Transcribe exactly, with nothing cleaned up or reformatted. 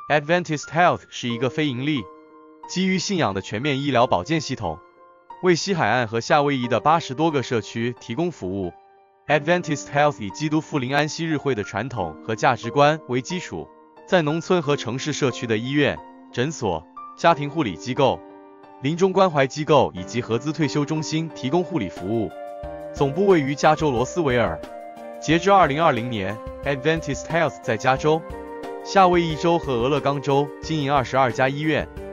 Adventist Health 是一个非营利、基于信仰的全面医疗保健系统，为西海岸和夏威夷的八十多个社区提供服务。Adventist Health 以基督复临安息日会的传统和价值观为基础，在农村和城市社区的医院、诊所、家庭护理机构、临终关怀机构以及合资退休中心提供护理服务。总部位于加州罗斯维尔。截至二零二零年 ，Adventist Health 在加州、夏威夷州和俄勒冈州经营二十二家医院。